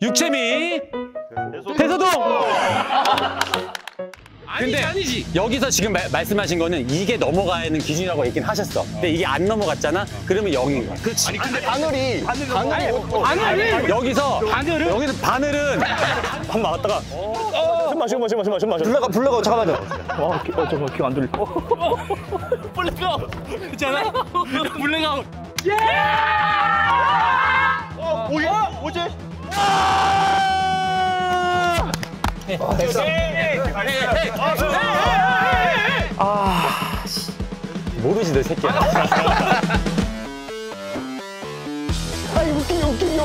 육체미 대소동. 근데 아니지. 여기서 지금 말씀하신 거는 이게 넘어가는 기준이라고 얘기는 하셨어. 근데 이게 안 넘어갔잖아? 그러면 0인 거야. 그렇지. 아니 근데 바늘이 여기서 바늘은 한 막았다가 숨 마셔. 불러가 잠깐만요. 잠깐만 귀 안 들려. 블랙아웃 있잖아. 블랙아웃. 뭐지? 모르지 내 새끼야. 웃기니.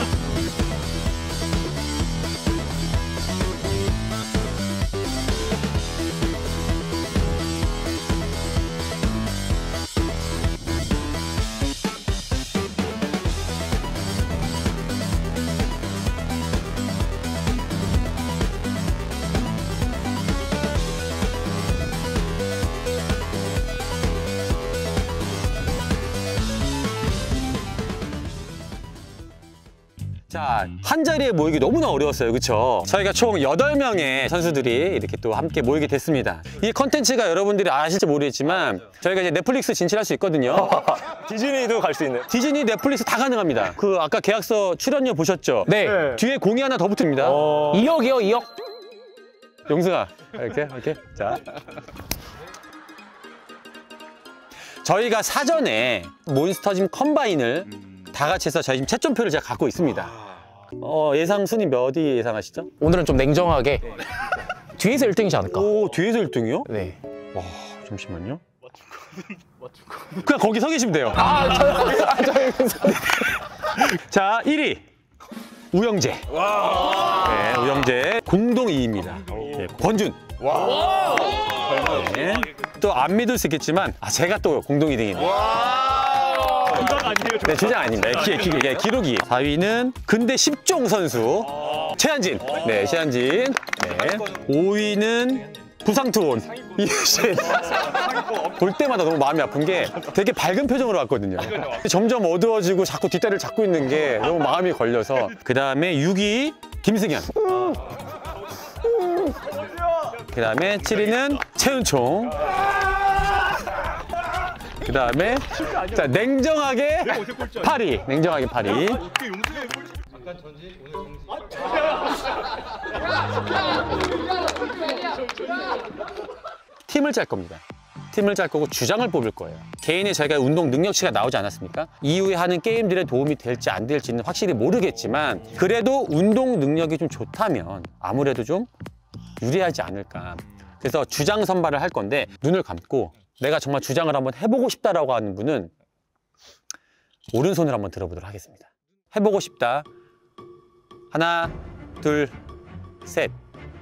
자, 한 자리에 모이기 너무나 어려웠어요. 그쵸? 저희가 총 8명의 선수들이 이렇게 또 함께 모이게 됐습니다. 이 컨텐츠가 여러분들이 아실지 모르겠지만 저희가 이제 넷플릭스 진출할 수 있거든요. 디즈니도 갈 수 있네. 디즈니, 넷플릭스 다 가능합니다. 그 아까 계약서 출연료 보셨죠? 네. 뒤에 공이 하나 더 붙습니다. 2억이요, 2억. 용승아, 이렇게. 자. 저희가 사전에 몬스터짐 컴바인을 다 같이 해서 저희 지금 채점표를 제가 갖고 있습니다. 예상 순위 몇 위 예상하시죠? 오늘은 좀 냉정하게 뒤에서 1등이지 않을까? 오, 뒤에서 1등이요? 네. 와, 잠시만요. 그냥 거기 서 계시면 돼요. 자, 1위. 우영재. 네, 우영재. 공동 2위입니다. 네, 권준. 네. 또 안 믿을 수 있겠지만, 제가 또 공동 2등이네요. 네, 주장 아닙니다. 기록이. 4위는 근대 10종 선수 최한진. 네, 최한진. 네. 5위는 부상투혼 이유신. 볼 때마다 너무 마음이 아픈 게 되게 밝은 표정으로 왔거든요. 점점 어두워지고 자꾸 뒷다리를 잡고 있는 게 너무 마음이 걸려서. 그 다음에 6위 김승현. 그 다음에 7위는 최은총. 그 다음에 자 냉정하게 8위. 냉정하게 8위. 팀을 짤 겁니다. 팀을 짤 거고 주장을 뽑을 거예요. 개인의 저희가 운동 능력치가 나오지 않았습니까? 이후에 하는 게임들에 도움이 될지 안 될지는 확실히 모르겠지만 그래도 운동 능력이 좀 좋다면 아무래도 좀 유리하지 않을까. 그래서 주장 선발을 할 건데 눈을 감고 내가 정말 주장을 한번 해보고 싶다라고 하는 분은 오른손을 한번 들어보도록 하겠습니다. 해보고 싶다. 하나, 둘, 셋.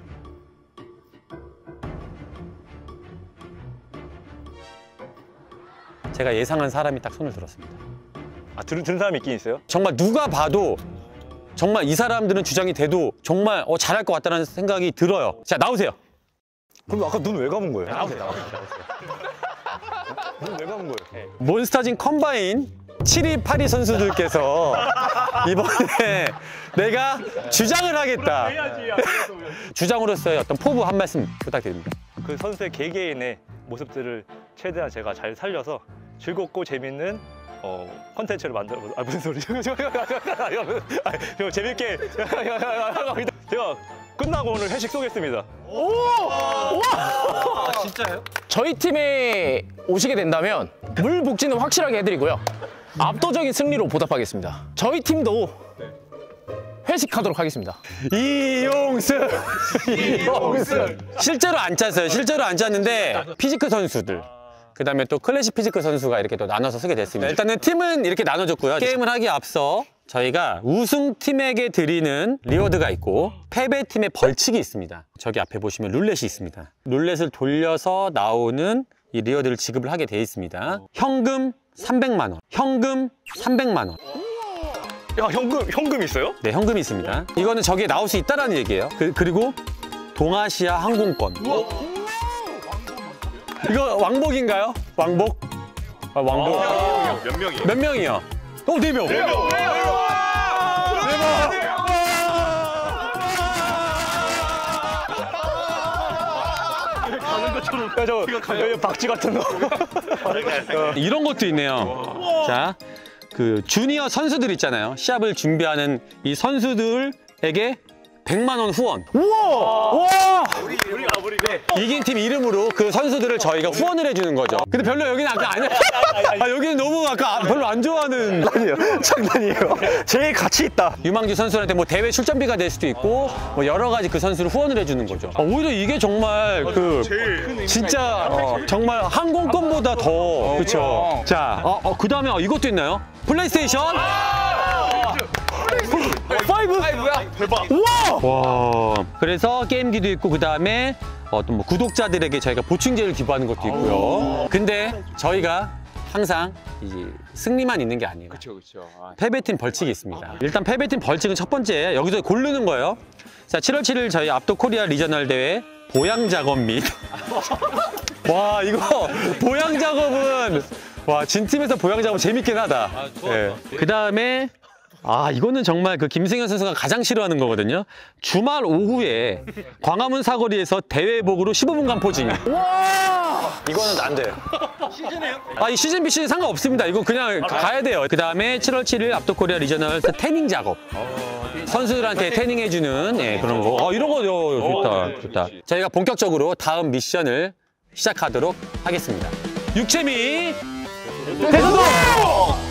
제가 예상한 사람이 딱 손을 들었습니다. 들은 사람이 있긴 있어요? 정말 누가 봐도 정말 이 사람들은 주장이 돼도 정말 잘할 것 같다는 생각이 들어요. 자, 나오세요. 그럼 아까 눈 왜 감은 거예요? 나오세요. 눈 왜 감은 거예요? 몬스터짐 컴바인 7위, 8위 선수들께서 이번에 내가 주장을 하겠다. 주장으로서의 어떤 포부 한 말씀 부탁드립니다. 그 선수의 개개인의 모습들을 최대한 제가 잘 살려서 즐겁고 재밌는 컨텐츠를 만들어 보자. 무슨 소리죠? 제가 재밌게 제가 끝나고 오늘 회식 쏘겠습니다. 진짜요? 저희 팀에 오시게 된다면 물 복지는 확실하게 해드리고요. 압도적인 승리로 보답하겠습니다. 저희 팀도 회식하도록 하겠습니다. 이용승! 실제로 안 짰어요. 실제로 안 짰는데 피지크 선수들. 그 다음에 또 클래식 피지크 선수가 이렇게 또 나눠서 쓰게 됐습니다. 일단은 팀은 이렇게 나눠졌고요. 게임을 하기에 앞서 저희가 우승팀에게 드리는 리워드가 있고 패배팀의 벌칙이 있습니다. 저기 앞에 보시면 룰렛이 있습니다. 룰렛을 돌려서 나오는 이 리워드를 지급을 하게 돼 있습니다. 현금 300만 원, 현금 300만 원. 야, 현금 있어요? 네, 현금이 있습니다. 이거는 저기에 나올 수 있다는 얘기예요. 그리고 동아시아 항공권. 이거 왕복인가요? 왕복? 왕복. 몇 명이에요? 몇 명이요? 4명. 4명. 저 박쥐 같은 거. 이런 것도 있네요. 자, 그 주니어 선수들 있잖아요. 시합을 준비하는 이 선수들에게 100만 원 후원. 우와! 이긴 팀 이름으로 그 선수들을 저희가 후원을 해주는 거죠. 근데 별로 여기는 아까 아니야. 아, 여기는 너무 아까 별로 안 좋아하는. 아니에요. 장난이에요. 제일 가치 있다. 유망주 선수한테 뭐 대회 출전비가 될 수도 있고 뭐 여러 가지 그 선수를 후원을 해주는 거죠. 오히려 이게 정말 그 진짜 정말 항공권보다 더 그렇죠. 자, 그 다음에 이것도 있나요? 플레이스테이션. 와. 그래서 게임기도 있고 그 다음에 어떤 뭐 구독자들에게 저희가 보충제를 기부하는 것도 있고요. 근데 저희가 항상 이제 승리만 있는 게 아니에요. 그렇죠. 패배팀 벌칙이 있습니다. 일단 패배팀 벌칙은 첫 번째 여기서 고르는 거예요. 자, 7월 7일 저희 압도 코리아 리저널 대회 보양 작업 및 와, 이거 보양 작업은 와, 진 팀에서 보양 작업 재밌긴 하다. 그 다음에 이거는 정말 그 김승현 선수가 가장 싫어하는 거거든요. 주말 오후에 광화문 사거리에서 대회복으로 15분간 포징. 이거는 안 돼요. 이 시즌 BC는 상관없습니다. 이거 그냥 가야 돼요. 그 다음에 7월 7일 압도코리아 리저널 태닝 작업. 선수들한테 태닝해주는 그런 거. 이런 거 좋다. 저희가 본격적으로 다음 미션을 시작하도록 하겠습니다. 육체미 대소동!